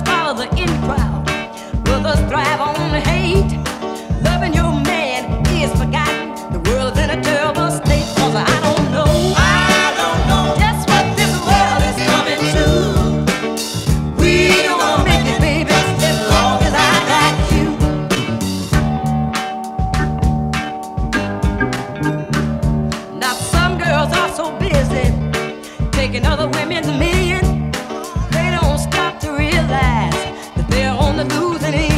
follow the in crowd. Brothers thrive on hate. Loving your man is forgotten. The world's in a terrible state. 'Cause I don't know just what this world is coming to. We gonna make it, baby, as long as I got you. Now some girls are so busy taking other women's million, they don't stop to realize that they're on the losing end.